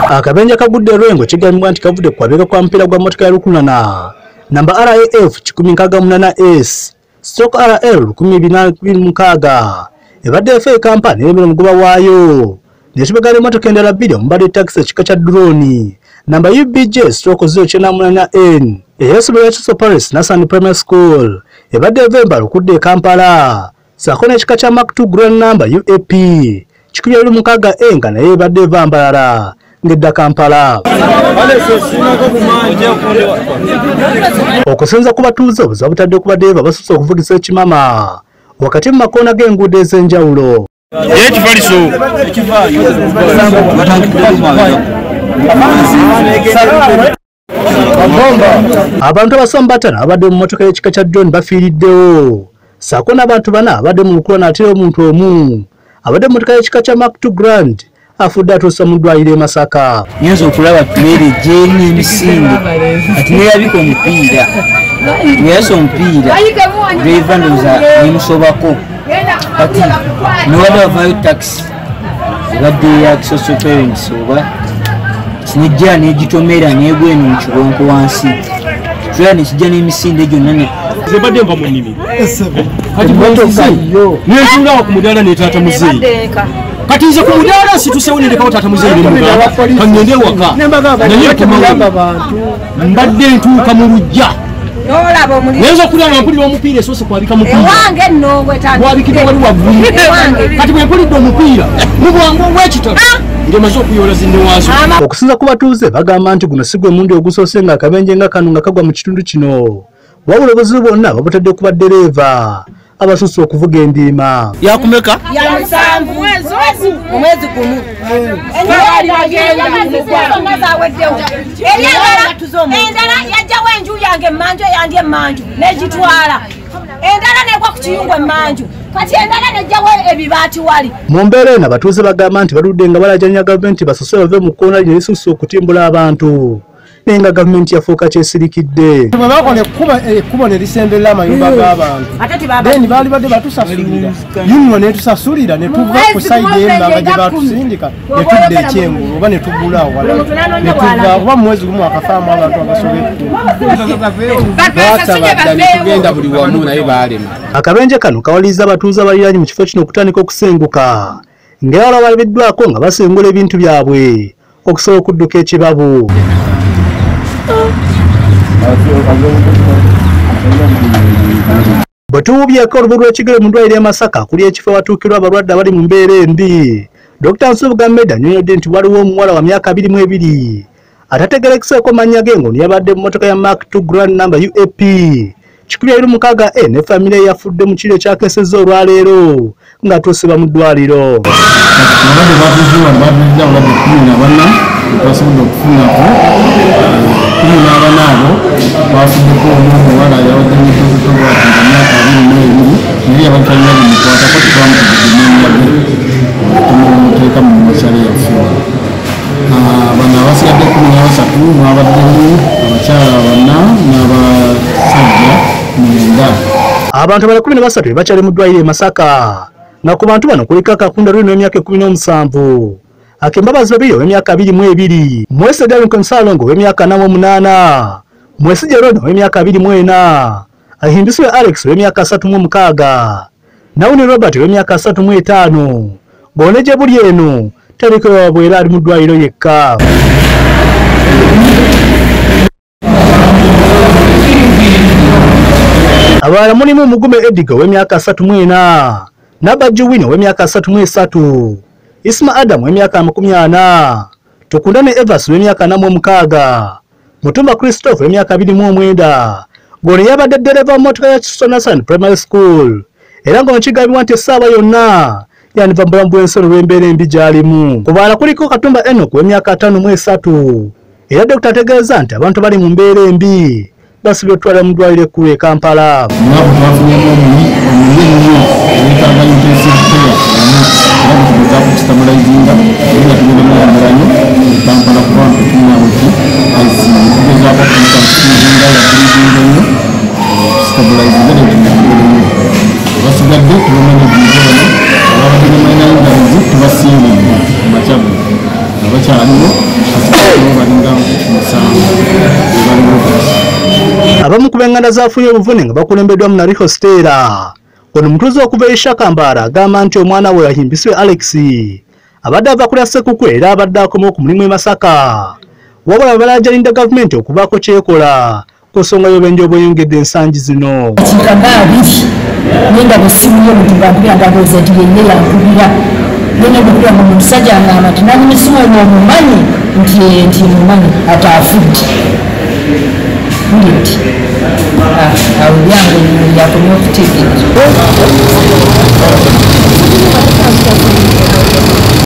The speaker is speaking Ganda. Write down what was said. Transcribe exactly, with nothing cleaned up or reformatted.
Kabenje kagudde Lwengo kigambibwa nti kavudde kwabeka kwa mpira gwa motoka ya lukunana namba R A F kikumi nkaga munana S stroke R L kumi bina mukaaga ebadde efe kampani n'emiro mugoba waayo nesibagala motoka endala bbiri omubadde taxi ekika kya drone namba U B J stroke zero kyenda munana N eyasomero ya Chiso Paris Nasan Primary School ebadde evembala okudde e Kampala saako n'ekika kya Mark two grand number U A P kikumi abiri mukaaga E nga naye ebadde evambalala ngedda Kampala. Okusinza ku batuuze obuzibu butadde ku badeeva basusse okuvugisa ekimama wakati mu makoona g'enguudo ez'enjawulo. Abantu abasoba batano abadde mu mmotoka y'ekika kya drone bafiiriddewo saako n'abantu bana abadde mu lukulana ate omuntu omu abadde mu mmotoka y'ekika kya Mark two grand afudde atuusa mu ddwaliro e Masaka. Nyinza okulaba tumere gyeni emisinde ati neyabika omupiira neyasa omupiira driva ndoza nemusobako kati nobadde bavayo taxi ebadde ya social parents oba kinejja negitomera negweno mu kibonko wansi tulaba nekijja n'emisinde gyonna zebadde nva mu nnimiro kati nentuulawo ku mudaala netaata muzeeyi kati nze ku mudaala situsewo nendekawo taata muzeeyi nemugamba kangende ewaka naye mbadde ntuuka mu lujja nayinza okulaba mpulira omupiira esoose kwabika mupiirawabikibwa wali waggulu kati bwe mpulidde omupiira mu bwangu obwekitalo ngemaze okuyola zinne waazo. Okusinza ku batuuze bagamba nti guno si gwe mundi ogusoose nga akabenje nga kano nga kagwa mu kitundu kino wabula obuzibu bwonna babutadde ku baddereeva abasusse okuvuga endiima. Yakumeka? Ya musanvu omwezi gumu. Endala yajjawo enju yange emmanju eyandi emmanju negitwala endala negwa ku kiyungu emmanju kati endala nejjawo ebibaati wali. Mu mbeera eno abatuuze bagamba nti baludde nga balajanya gavumenti basose bave mu kkoona lino lisusse okutimbula abantu naye nga gavumenti yafuuka kyesirikidde. Bwe bakola ekkubo ne lisemberera amayumba g'abantu then baali badde batusasulira yumwe netusasulira ne tuva ku sayidi embanga gye batusindika ne tudda ekyengulu oba ne tugula awala ne tuva kuba mu mwezi gumu akafaamu abantu abasobedde ne tugenda buli wamu naye baalema. Akabenje kano kawaliriza abatuuze abaliraanyi mu kifo kino okutandika okusenguka ng'ewala balabiddwako nga basengula ebintu byabwe okusobola okudduka ekibabu. Bwe tuwubyeko olubu lw'ekigere mu ddwaliro e Masaka kuli ekifo watuukirwa abalwadde abali mu mbeera embi. Dokita Nsubuga Medda annyonnyodde nti waliwo omuwala wa myaka abiri mu ebiri atategeerekiseeko mannya ge ng'ono yabadde mu mmotoka ya Mark two grand number U A P kikumi abiri mukaaga E ne famire ye yafudde mu kiro ekyakeesezza olwaleero ng'atuusibwa mu ddwaliro. Basobola okufunako kumi n'abana abo bafuddeko omuwala yawaddenyetozetobwa emyaka abiri mu ebiri naye yabatalina bimukwatako twamuteeka tumuteeka mu masale yaffe. Bano abasigadde kumi n'abasatu mwabaddemu abakyala bana n'abasajja mwenda. Abantu abala kumi na basatu be bakyali mu ddwaliro e Masaka nga ku bantu bano kuliko Kakunda Lwino w'emyaka ekkumi n'omusanvu Akembabazi babiri ow'emyaka abiri mu ebiri Mwese Dalton Salongo w'emyaka ana mu munaana Mwese Jerono w'emyaka abiri mu ena Ahimbiswe Alex w'emyaka asatu mu mukaaga Nawuni Robert w'emyaka asatu mu etaano Boneje buli eno teriko wabwera ali mu ddwaliro yekka. Abala mulimu Mugume Edigo w'emyaka asatu mu ena Nabajju Wino w'emyaka asatu mu esatu Isma Adam w'emyaka makumi ana Tukundane Evans w'emyaka ana mu mukaaga Mutumba Christopher w'emyaka abiri mu mwenda Gone yabadde ddereva mu mmotoka ya Chiso Nasan Primary School era ng'ono kigambibwa nti essaawa yonna yandiva mu bulamu bw'ensolo lw'embeera embi gy'alimu. Ku baala kuliko Katumba Enoch w'emyaka ataano mu esatu era Dokita ategeeza nti abantu bali mu mbeera embi basibye otwala mu ddwaliro ekkulu e Kampala. nganda zafunye obuvune nga bakulembeddwamu na Riho Stella. Ono mutuuze okuva e Shakambara agamba nti omwana we yahimbiswe Alex abadde ava kulya Ssekukkwe era abadde akoma okumulimu e Masaka. Wabula balaajalinda gavumenti okubaako kyekola ku nsonga y'obubenje obweyongedde ensangi zino. Nenda busimuye mu bantu byandabooza nti yenna yankubira nenda bukira mu musajja ngamba nti nani misimu ono omumanyi nti nti mumanyi ate afudde nti awo byange yakomya okutegeeza.